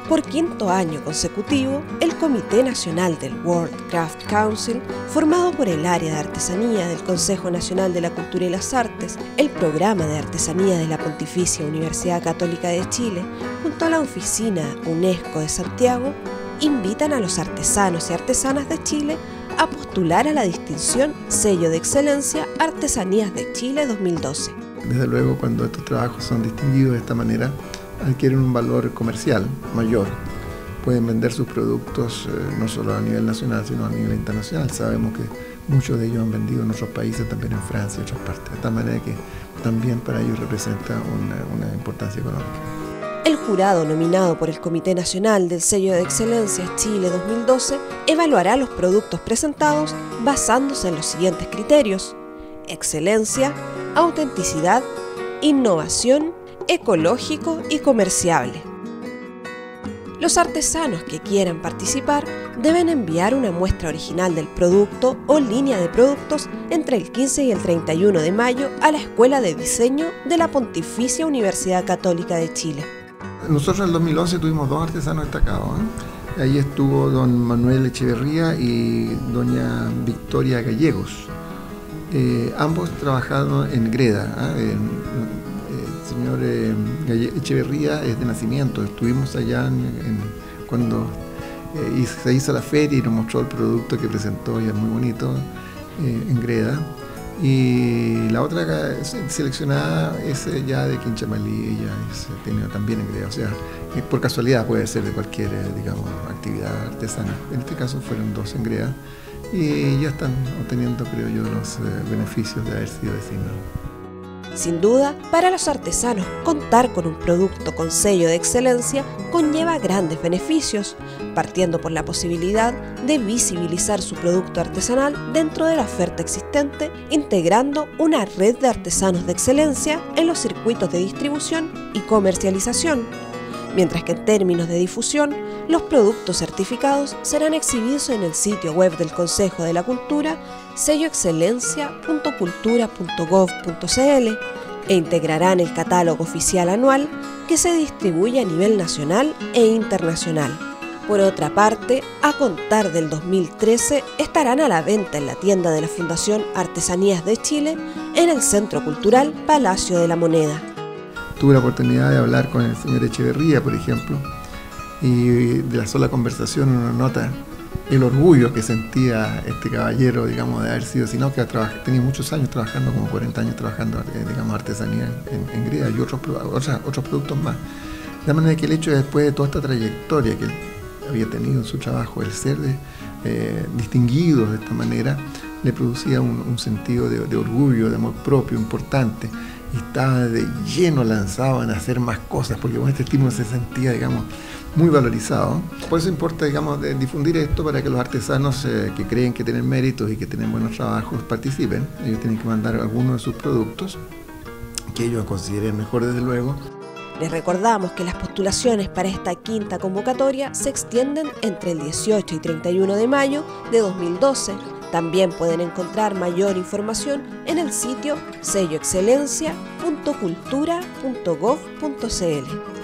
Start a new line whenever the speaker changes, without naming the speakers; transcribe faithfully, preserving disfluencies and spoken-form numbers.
Por quinto año consecutivo, el Comité Nacional del World Craft Council, formado por el área de artesanía del Consejo Nacional de la Cultura y las Artes, el Programa de Artesanía de la Pontificia Universidad Católica de Chile, junto a la Oficina UNESCO de Santiago, invitan a los artesanos y artesanas de Chile a postular a la distinción Sello de Excelencia Artesanías de Chile dos mil doce.
Desde luego, cuando estos trabajos son distinguidos de esta manera, adquieren un valor comercial mayor. Pueden vender sus productos eh, no solo a nivel nacional, sino a nivel internacional. Sabemos que muchos de ellos han vendido en otros países, también en Francia y otras partes. De tal manera que también para ellos representa una, una importancia económica.
El jurado nominado por el Comité Nacional del Sello de Excelencia Chile dos mil doce evaluará los productos presentados basándose en los siguientes criterios: excelencia, autenticidad, innovación, ecológico y comerciable. Los artesanos que quieran participar deben enviar una muestra original del producto o línea de productos entre el quince y el treinta y uno de mayo a la Escuela de Diseño de la Pontificia Universidad Católica de Chile.
Nosotros en el dos mil once tuvimos dos artesanos destacados, ¿eh? Ahí estuvo don Manuel Echeverría y doña Victoria Gallegos, eh, ambos trabajando en greda, ¿eh? En, El señor eh, Echeverría es de nacimiento. Estuvimos allá en, en, cuando eh, se hizo la feria y nos mostró el producto que presentó, y es muy bonito, eh, en greda. Y la otra seleccionada es ya de Quinchamalí, ella es, tiene también en greda. O sea, eh, por casualidad puede ser de cualquier, eh, digamos, actividad artesana. En este caso fueron dos en greda y ya están obteniendo, creo yo, los eh, beneficios de haber sido designados.
Sin duda, para los artesanos, contar con un producto con sello de excelencia conlleva grandes beneficios, partiendo por la posibilidad de visibilizar su producto artesanal dentro de la oferta existente, integrando una red de artesanos de excelencia en los circuitos de distribución y comercialización, mientras que en términos de difusión, los productos certificados serán exhibidos en el sitio web del Consejo de la Cultura, sello excelencia punto cultura punto gov punto cl, e integrarán el catálogo oficial anual que se distribuye a nivel nacional e internacional. Por otra parte, a contar del dos mil trece estarán a la venta en la tienda de la Fundación Artesanías de Chile en el Centro Cultural Palacio de la Moneda.
Tuve la oportunidad de hablar con el señor Echeverría, por ejemplo, y de la sola conversación uno nota el orgullo que sentía este caballero, digamos, de haber sido, sino que tenía muchos años trabajando, como cuarenta años trabajando, digamos, artesanía en, en greda y otros, otros, otros productos más. De manera que el hecho de, después de toda esta trayectoria que él había tenido en su trabajo, el ser de, eh, distinguido de esta manera, le producía un, un sentido de, de orgullo, de amor propio importante, y estaba de lleno lanzado en hacer más cosas, porque con este estímulo se sentía, digamos, muy valorizado. Por eso importa, digamos, de difundir esto para que los artesanos eh, que creen que tienen méritos y que tienen buenos trabajos participen. Ellos tienen que mandar algunos de sus productos, que ellos consideren mejor, desde luego.
Les recordamos que las postulaciones para esta quinta convocatoria se extienden entre el dieciocho y treinta y uno de mayo de dos mil doce. También pueden encontrar mayor información en el sitio sello excelencia punto cultura punto gov punto cl.